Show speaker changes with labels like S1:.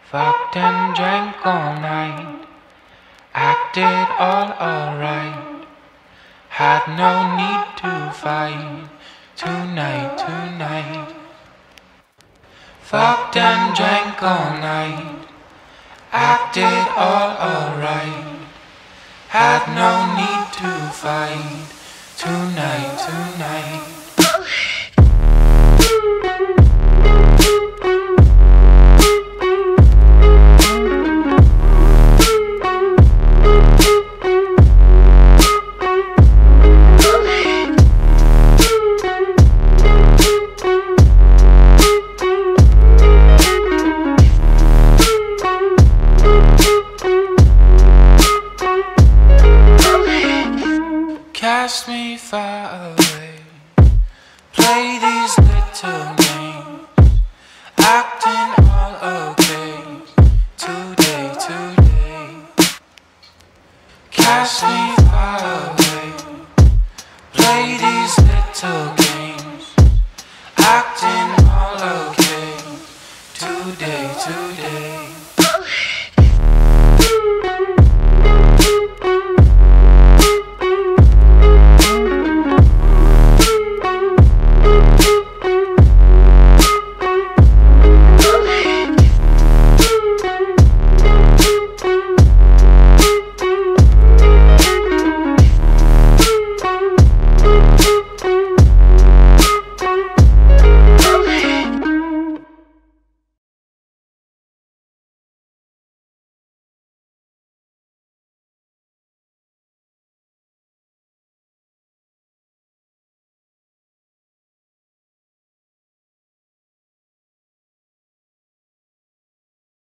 S1: Fucked and drank all night, acted all alright. Had no need to fight tonight. Fucked and drank all night, acted all alright. Had no need to fight tonight. Cast me far away, play these little games, acting all okay today. Cast me